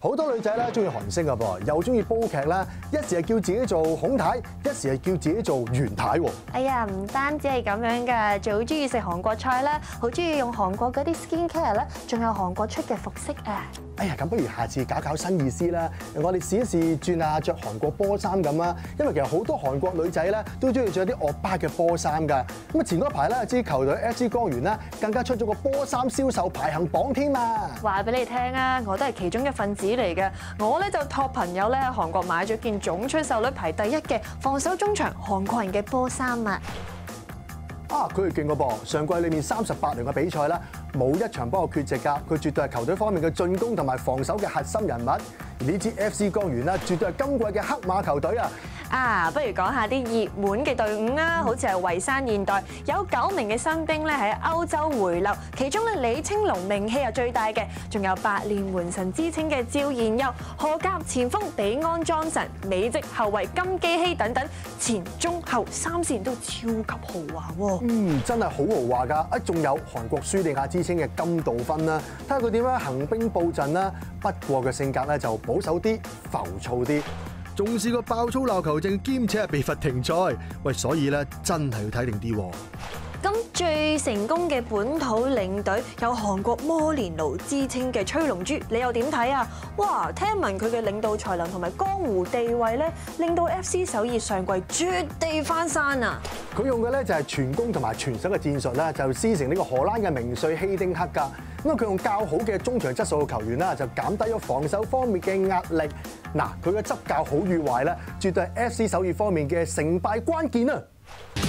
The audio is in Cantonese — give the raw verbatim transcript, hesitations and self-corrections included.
好多女仔咧中意韓星噶噃，又中意煲劇啦，一時係叫自己做孔太，一時係叫自己做袁太喎。 哎呀，唔單止係咁樣㗎，仲好中意食韓國菜啦，好中意用韓國嗰啲 skin care 啦，仲有韓國出嘅服飾啊！ 哎呀，咁不如下次搞搞新意思啦，我哋試一試轉下着韓國波衫咁啊！因為其實好多韓國女仔咧都中意着啲惡巴嘅波衫㗎。咁啊前嗰排咧，支球隊 F C 江源啦，更加出咗個波衫銷售排行榜添啊！ 話俾你聽啊，我都係其中一份子嚟嘅。我咧就託朋友咧喺韓國買咗件總出售率排第一嘅防守中場韓國人嘅波衫啊！ 啊，佢係勁個噃！上季裏面三十八輪嘅比賽啦，冇一場波缺席㗎。佢絕對係球隊方面嘅進攻同埋防守嘅核心人物。而呢支 F C 江源啦，絕對係今季嘅黑馬球隊啊！ 啊，不如講下啲熱門嘅隊伍啊，好似係蔚山現代有九名嘅新兵咧喺歐洲回流，其中咧李青龍名氣係最大嘅，仲有百練門神之稱嘅趙賢佑、荷甲前鋒比安莊臣、美職後衛金基希等等，前中後三線都超級豪華喎。 嗯，真係好豪華㗎！啊，仲有韓國舒利亞之稱嘅金道勳啦，睇下佢點樣行兵布陣啦。不過嘅性格咧就保守啲、浮躁啲。仲試過爆粗鬧球證，兼且係被罰停賽。喂，所以咧真係要睇定啲。 咁最成功嘅本土領隊有韓國摩連奴之稱嘅崔龍洙，你又點睇啊？哇！聽聞佢嘅領導才能同埋江湖地位咧，令到 F C 首爾上季絕地翻山啊！佢用嘅咧就係全攻同埋全守嘅戰術啦，就師承呢個荷蘭嘅名帥希丁克㗎。咁啊，佢用較好嘅中場質素嘅球員啦，就減低咗防守方面嘅壓力。嗱，佢嘅執教好與壞咧，絕對係 F C 首爾方面嘅成敗關鍵啊！